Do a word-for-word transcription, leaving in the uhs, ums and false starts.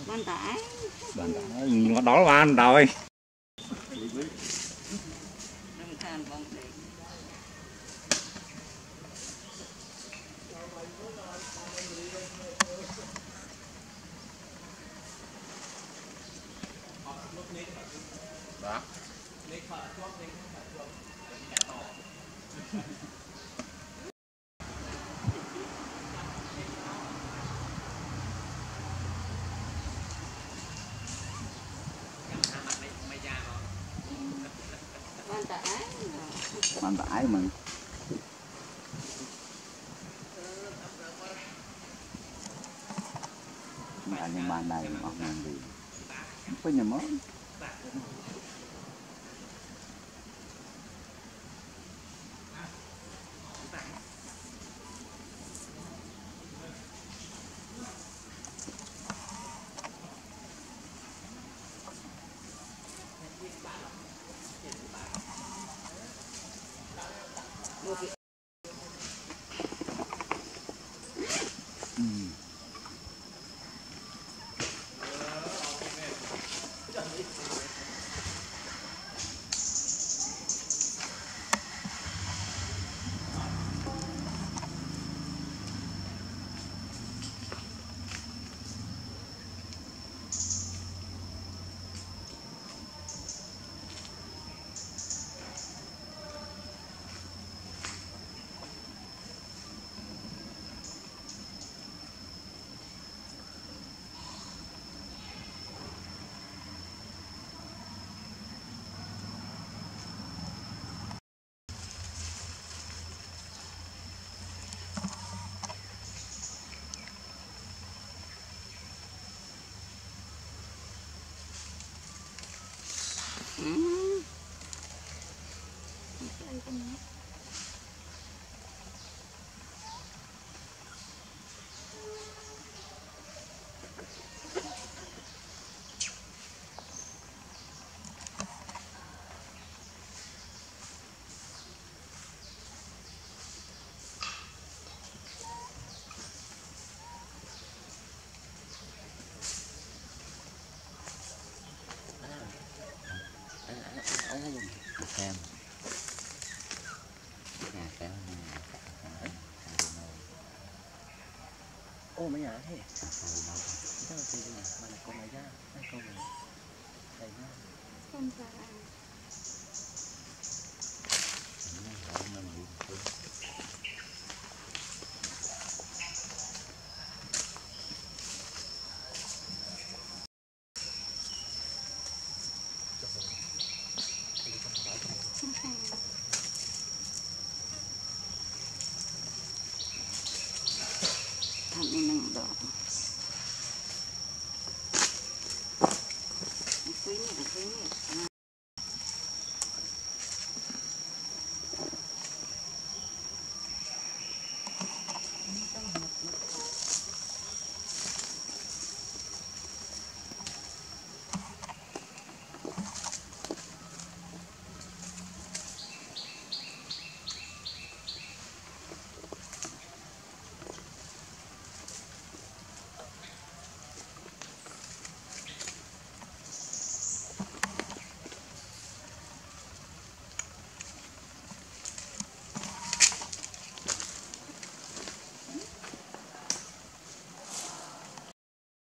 Bàn tải. Bàn tải đó là bàn rồi. Đó. Bàn tải. Bàn tải mình. Nhà nhưng bàn này mà làm gì? Không có nhà mới. Ừ. Ừ. Xem. Nhà kéo ô mấy nhà thế sao đâu. sao thì mà là con này ra hai con này thầy ra Không phải. Nó không nên bị